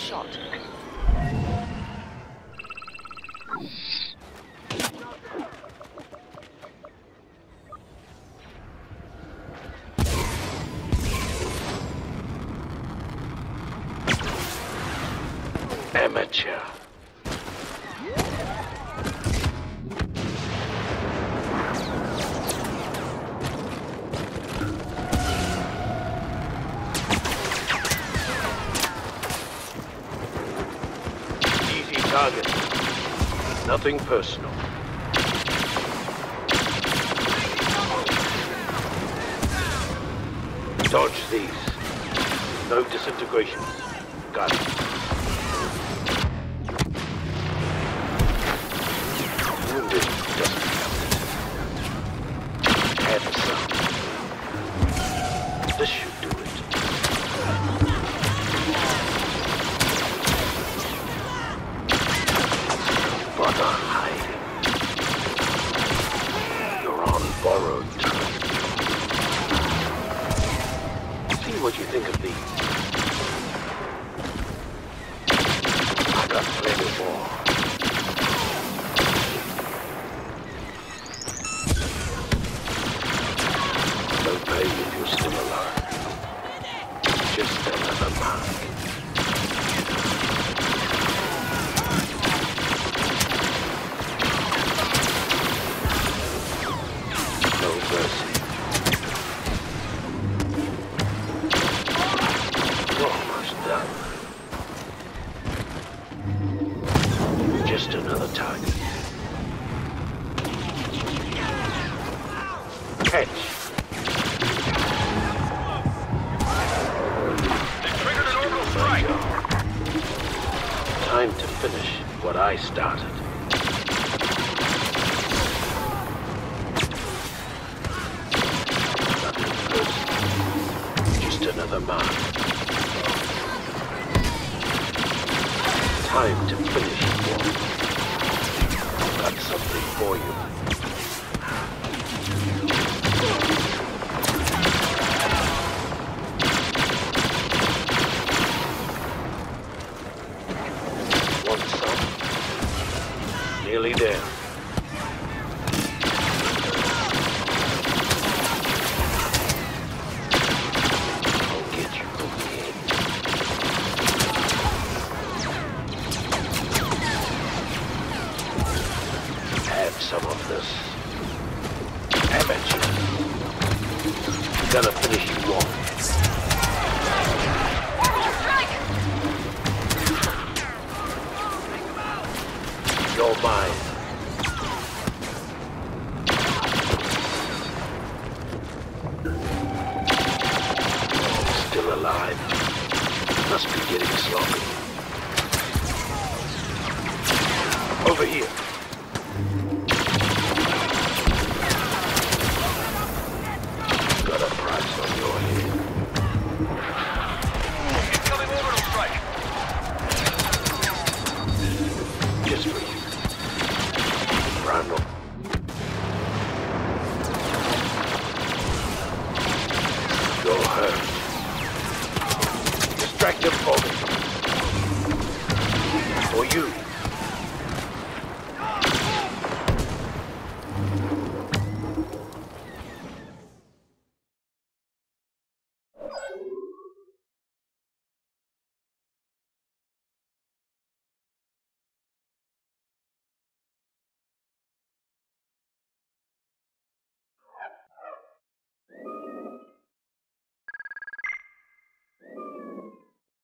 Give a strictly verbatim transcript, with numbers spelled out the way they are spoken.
shot. Amateur. Easy target. Nothing personal. Dodge these. No disintegration. Got it. Wounded doesn't count. Have some. This should do it. Bother hiding. You're on borrowed time. See what you think of these. I got plenty more. Don't pay if you're still alive. Just another mark. No mercy. You're almost done. Just another target. Catch. Time to finish what I started. Nothing personal. Just another mark. Time to finish one. I've got something for you. Nearly there. I'll get you again. Have some of this. Amateur. Gonna finish you off. You're mine. Still alive. Must be getting sloppy. Over here.